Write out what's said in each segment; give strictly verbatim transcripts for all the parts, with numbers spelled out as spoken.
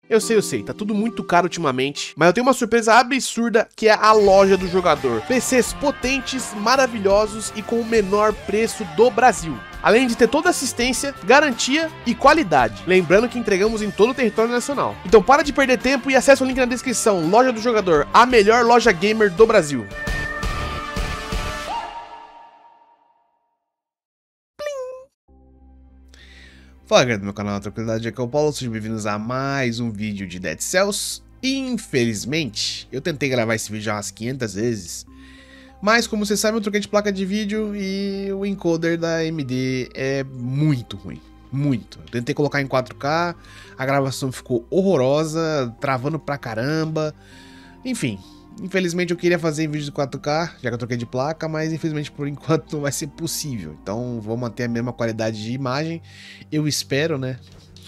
Eu sei, eu sei, tá tudo muito caro ultimamente, mas eu tenho uma surpresa absurda que é a loja do jogador. P Cs potentes, maravilhosos e com o menor preço do Brasil. Além de ter toda assistência, garantia e qualidade. Lembrando que entregamos em todo o território nacional. Então para de perder tempo e acessa o link na descrição. Loja do Jogador, a melhor loja gamer do Brasil. Fala galera do meu canal Tranquilidade, aqui é o Paulo, sejam bem-vindos a mais um vídeo de Dead Cells. Infelizmente, eu tentei gravar esse vídeo já umas quinhentas vezes, mas como vocês sabem eu troquei de placa de vídeo e o encoder da A M D é muito ruim, muito. Eu tentei colocar em quatro K, a gravação ficou horrorosa, travando pra caramba, enfim. Infelizmente eu queria fazer em vídeo de quatro K, já que eu troquei de placa, mas infelizmente por enquanto não vai ser possível. Então vou manter a mesma qualidade de imagem, eu espero, né?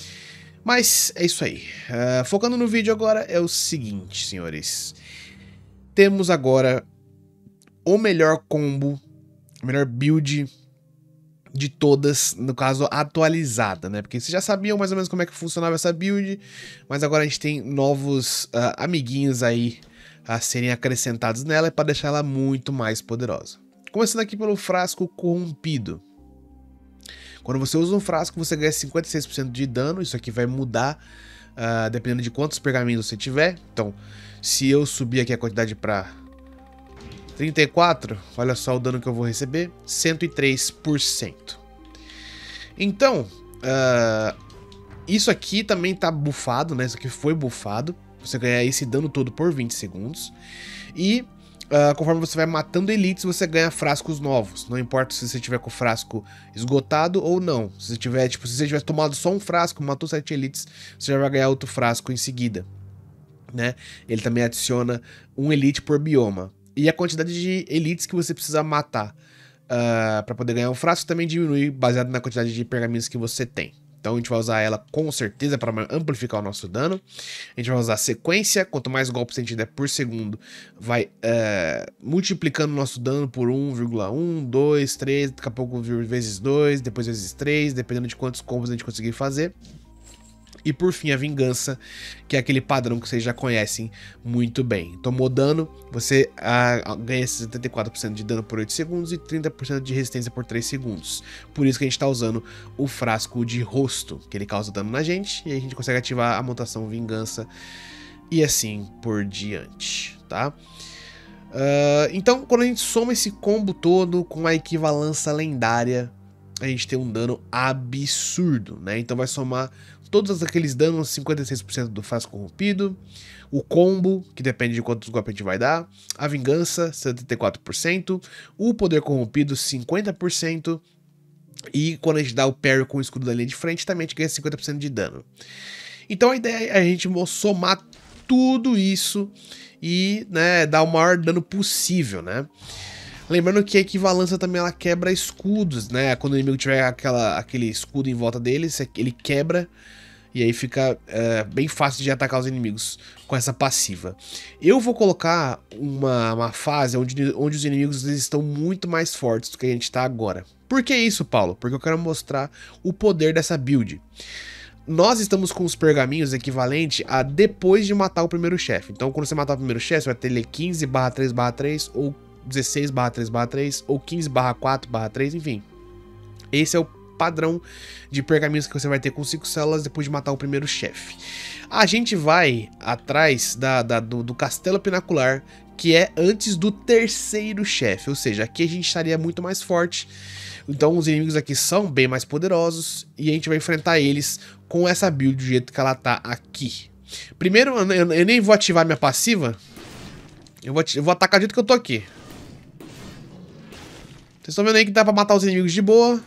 Mas é isso aí. Uh, focando no vídeo agora é o seguinte, senhores. Temos agora o melhor combo, a melhor build de todas, no caso atualizada, né? Porque vocês já sabiam mais ou menos como é que funcionava essa build, mas agora a gente tem novos uh, amiguinhos aí a serem acrescentados nela para deixar ela muito mais poderosa. Começando aqui pelo frasco corrompido. Quando você usa um frasco, você ganha cinquenta e seis por cento de dano. Isso aqui vai mudar uh, dependendo de quantos pergaminhos você tiver. Então, se eu subir aqui a quantidade para trinta e quatro, olha só o dano que eu vou receber, cento e três por cento. Então, uh, isso aqui também tá bufado, né? Isso aqui foi bufado. Você ganha esse dano todo por vinte segundos. E uh, conforme você vai matando elites, você ganha frascos novos. Não importa se você tiver com o frasco esgotado ou não. Se você tiver, tipo, se você tiver tomado só um frasco, matou sete elites, você já vai ganhar outro frasco em seguida, né? Ele também adiciona um elite por bioma. E a quantidade de elites que você precisa matar uh, para poder ganhar um frasco também diminui baseado na quantidade de pergaminhos que você tem. Então a gente vai usar ela com certeza para amplificar o nosso dano. A gente vai usar a sequência, quanto mais golpes a gente der por segundo, vai uh, multiplicando o nosso dano por um vírgula um, dois, três, daqui a pouco vezes dois, depois vezes três, dependendo de quantos combos a gente conseguir fazer. E por fim a vingança, que é aquele padrão que vocês já conhecem muito bem. Tomou dano, você ah, ganha setenta e quatro por cento de dano por oito segundos e trinta por cento de resistência por três segundos. Por isso que a gente está usando o frasco de rosto, que ele causa dano na gente, e aí a gente consegue ativar a mutação vingança e assim por diante, tá? Uh, então quando a gente soma esse combo todo com a equivalência lendária, a gente tem um dano absurdo, né? Então vai somar todos aqueles danos, cinquenta e seis por cento do frasco corrompido, o combo, que depende de quantos golpes a gente vai dar, a vingança, setenta e quatro por cento, o poder corrompido, cinquenta por cento, e quando a gente dá o parry com o escudo da linha de frente, também a gente ganha cinquenta por cento de dano. Então a ideia é a gente somar tudo isso e, né, dar o maior dano possível, né? Lembrando que a equivalência também ela quebra escudos, né? Quando o inimigo tiver aquela, aquele escudo em volta dele, ele quebra e aí fica é, bem fácil de atacar os inimigos com essa passiva. Eu vou colocar uma, uma fase onde, onde os inimigos eles estão muito mais fortes do que a gente está agora. Por que isso, Paulo? Porque eu quero mostrar o poder dessa build. Nós estamos com os pergaminhos equivalentes a depois de matar o primeiro chefe. Então quando você matar o primeiro chefe, você vai ter ele quinze barra três barra três ou dezesseis barra três barra três ou quinze barra quatro barra três, enfim. Esse é o padrão de pergaminhos que você vai ter com cinco células depois de matar o primeiro chefe. A gente vai atrás da, da, do, do Castelo Pinacular, que é antes do terceiro chefe, ou seja, aqui a gente estaria muito mais forte. Então os inimigos aqui são bem mais poderosos e a gente vai enfrentar eles com essa build do jeito que ela tá aqui. Primeiro, eu, eu nem vou ativar minha passiva, eu vou, eu vou atacar do jeito que eu tô aqui. Vocês estão vendo aí que dá pra matar os inimigos de boa.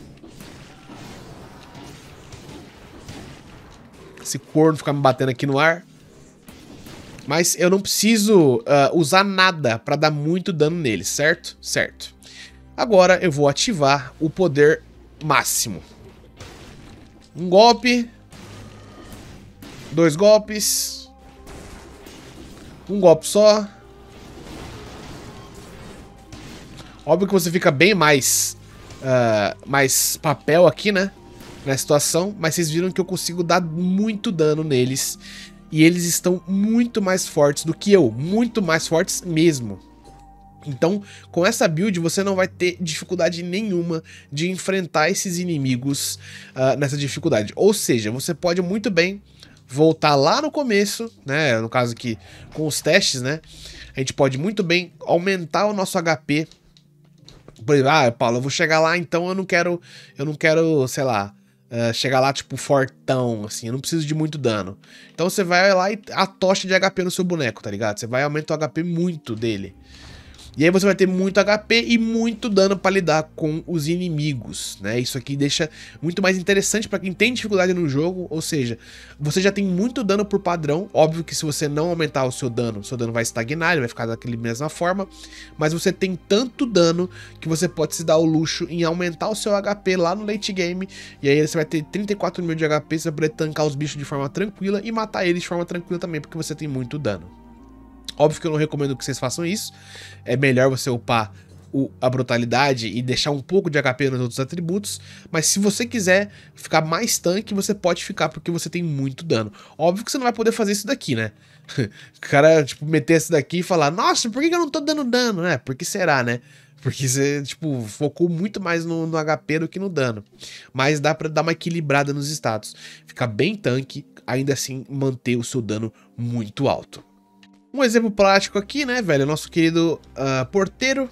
Esse corno ficar me batendo aqui no ar. Mas eu não preciso uh, usar nada pra dar muito dano neles, certo? Certo. Agora eu vou ativar o poder máximo. Um golpe. Dois golpes. Um golpe só. Óbvio que você fica bem mais, uh, mais papel aqui, né? na situação, mas vocês viram que eu consigo dar muito dano neles. E eles estão muito mais fortes do que eu, muito mais fortes mesmo. Então, com essa build, você não vai ter dificuldade nenhuma de enfrentar esses inimigos uh, nessa dificuldade. Ou seja, você pode muito bem voltar lá no começo, né? No caso aqui, com os testes, né? A gente pode muito bem aumentar o nosso H P. Por exemplo, ah, Paulo, eu vou chegar lá, então eu não quero, eu não quero, sei lá, uh, chegar lá, tipo, fortão, assim, eu não preciso de muito dano. Então você vai lá e a tocha de H P no seu boneco, tá ligado? Você vai aumentar o H P muito dele. E aí você vai ter muito H P e muito dano para lidar com os inimigos, né? Isso aqui deixa muito mais interessante para quem tem dificuldade no jogo, ou seja, você já tem muito dano por padrão. Óbvio que se você não aumentar o seu dano, o seu dano vai estagnar, ele vai ficar daquela mesma forma, mas você tem tanto dano que você pode se dar o luxo em aumentar o seu H P lá no late game, e aí você vai ter trinta e quatro mil de H P, você vai poder tancar os bichos de forma tranquila e matar eles de forma tranquila também, porque você tem muito dano. Óbvio que eu não recomendo que vocês façam isso, é melhor você upar o, a brutalidade e deixar um pouco de H P nos outros atributos, mas se você quiser ficar mais tanque, você pode ficar porque você tem muito dano. Óbvio que você não vai poder fazer isso daqui, né? O cara, tipo, meter isso daqui e falar, nossa, por que eu não tô dando dano, né? Por que será, né? Porque você, tipo, focou muito mais no, no H P do que no dano. Mas dá pra dar uma equilibrada nos status. Ficar bem tanque, ainda assim manter o seu dano muito alto. Um exemplo prático aqui, né, velho? Nosso querido uh, porteiro.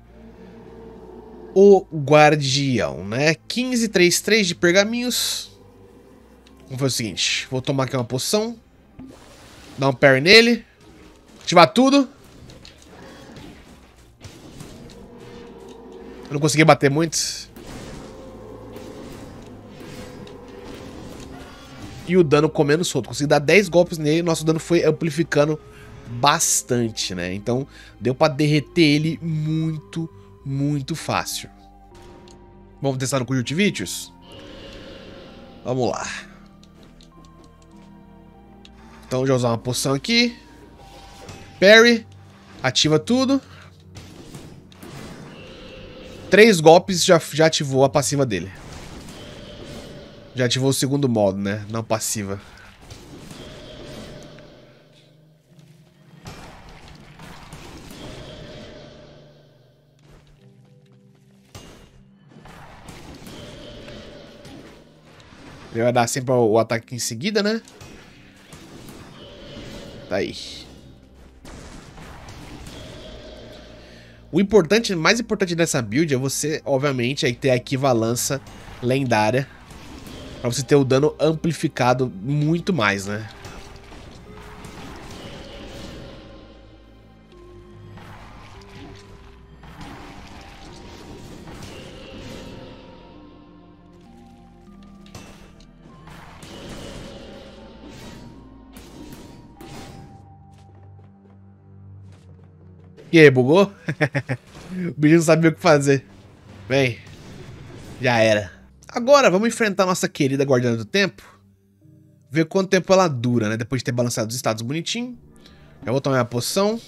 O guardião, né? quinze, três, três de pergaminhos. Vamos fazer o seguinte. Vou tomar aqui uma poção. Dar um parry nele. Ativar tudo. Eu não consegui bater muito. E o dano comendo solto. Consegui dar dez golpes nele. Nosso dano foi amplificando bastante, né? Então deu pra derreter ele muito, muito fácil. Vamos testar no Conjuntivitis? Vamos lá. Então já usar uma poção aqui. Parry. Ativa tudo. Três golpes já, já ativou a passiva dele. Já ativou o segundo modo, né? Não passiva. Ele vai dar sempre o ataque em seguida, né? Tá aí. O importante, mais importante dessa build é você, obviamente, aí ter a equivalência lendária. Pra você ter o dano amplificado muito mais, né? E aí, bugou? O bicho não sabia o que fazer. Bem, já era. Agora, vamos enfrentar a nossa querida Guardiã do Tempo. Ver quanto tempo ela dura, né? Depois de ter balanceado os status bonitinho. Já vou tomar uma poção.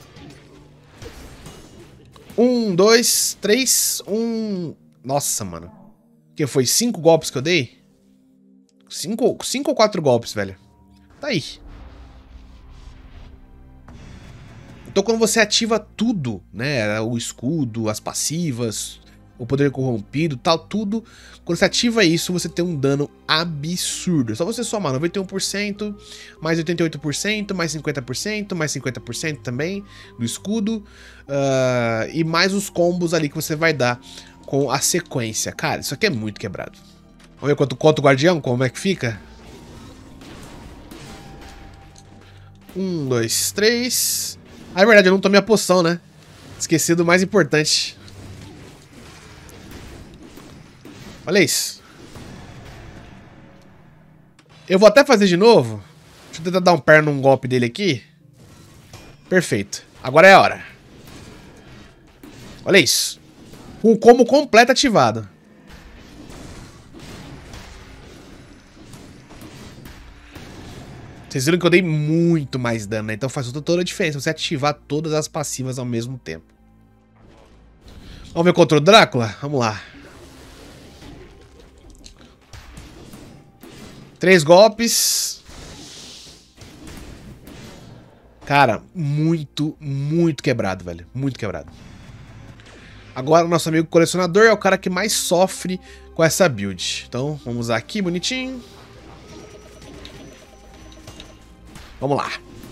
Um, dois, três, um... Nossa, mano. Que foi cinco golpes que eu dei? Cinco, cinco ou quatro golpes, velho. Tá aí. Então quando você ativa tudo, né, o escudo, as passivas, o poder corrompido, tal, tudo, quando você ativa isso, você tem um dano absurdo. É só você somar noventa e um por cento, mais oitenta e oito por cento, mais cinquenta por cento, mais cinquenta por cento também do escudo, uh, e mais os combos ali que você vai dar com a sequência. Cara, isso aqui é muito quebrado. Vamos ver quanto conta o guardião, como é que fica? Um, dois, três... Ah, é verdade, eu não tomei a poção, né? Esqueci do mais importante. Olha isso. Eu vou até fazer de novo. Deixa eu tentar dar um pé num golpe dele aqui. Perfeito. Agora é a hora. Olha isso. Com o combo completo ativado. Vocês viram que eu dei muito mais dano, né? Então faz toda a diferença você ativar todas as passivas ao mesmo tempo. Vamos ver contra o Drácula? Vamos lá. Três golpes. Cara, muito, muito quebrado, velho. Muito quebrado. Agora o nosso amigo colecionador é o cara que mais sofre com essa build. Então, vamos usar aqui, bonitinho. Vamos lá.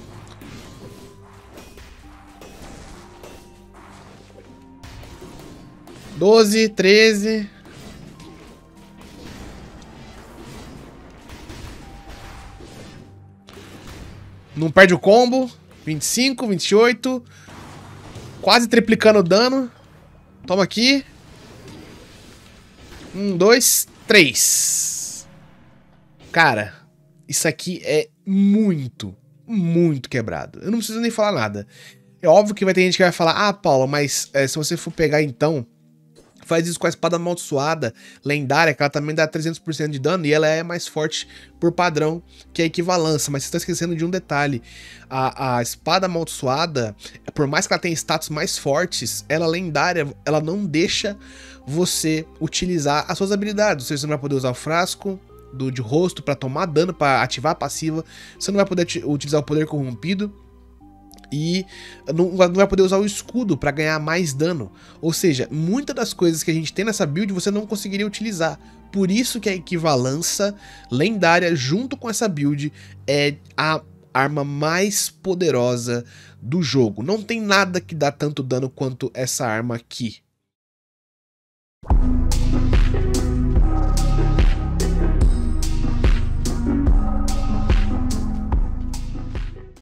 doze, treze. Não perde o combo. vinte e cinco, vinte e oito. Quase triplicando o dano. Toma aqui. Um, dois, três. Cara, isso aqui é muito, muito quebrado. Eu não preciso nem falar nada. É óbvio que vai ter gente que vai falar: ah, Paulo, mas é, se você for pegar então, faz isso com a espada amaldiçoada lendária, que ela também dá trezentos por cento de dano e ela é mais forte por padrão que a equivalência. Mas você está esquecendo de um detalhe. A, a espada amaldiçoada, por mais que ela tenha status mais fortes, ela lendária, ela não deixa você utilizar as suas habilidades. Ou seja, você não vai poder usar o frasco do, de rosto para tomar dano, para ativar a passiva. Você não vai poder utilizar o poder corrompido. E não, não vai poder usar o escudo para ganhar mais dano. Ou seja, muitas das coisas que a gente tem nessa build você não conseguiria utilizar. Por isso que a equivalência lendária junto com essa build é a arma mais poderosa do jogo. Não tem nada que dá tanto dano quanto essa arma aqui.